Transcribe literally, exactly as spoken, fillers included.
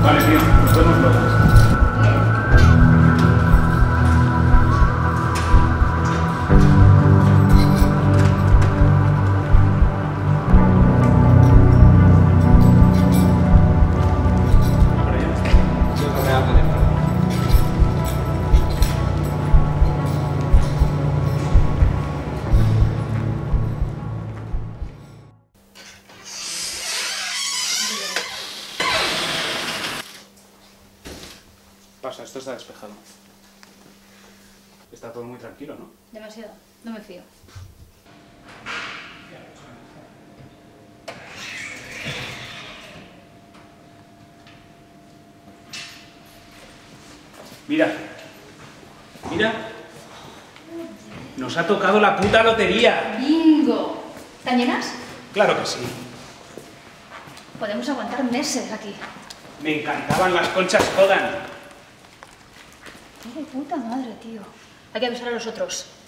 Vale, tío, nos vemos luego. Pasa, esto está despejado. Está todo muy tranquilo, ¿no? Demasiado. No me fío. Mira. Mira. Nos ha tocado la puta lotería. ¡Bingo! ¿Están llenas? Claro que sí. Podemos aguantar meses aquí. Me encantaban las conchas Kodan. ¡Qué de puta madre, tío! Hay que avisar a los otros.